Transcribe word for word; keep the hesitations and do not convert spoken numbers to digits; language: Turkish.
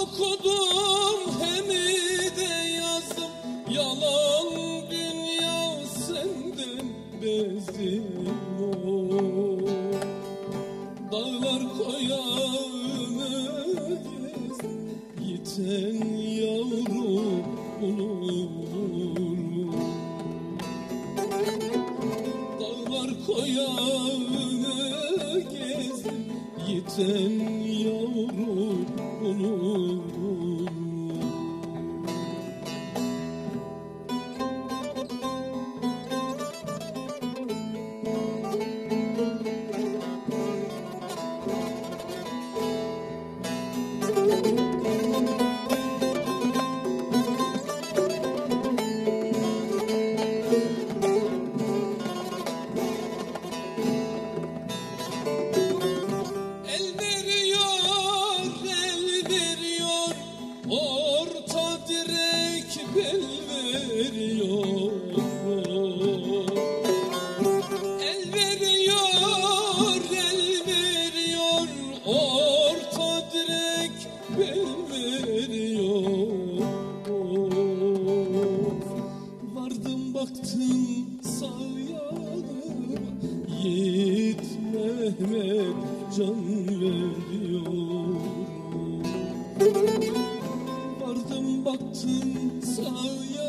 okudum hem de yazdım, yalan dünya senden bezdim o. Dağlar koyanı gez, yiten yavrum olur mu? Dağlar koyanı gez, yiten yavrum olur mu? Orta direk bel veriyor, el veriyor, el veriyor, orta direk bel veriyor. Vardım baktım sağ yanıma, yiğit Mehmet can veriyor. Vardım baktım sağa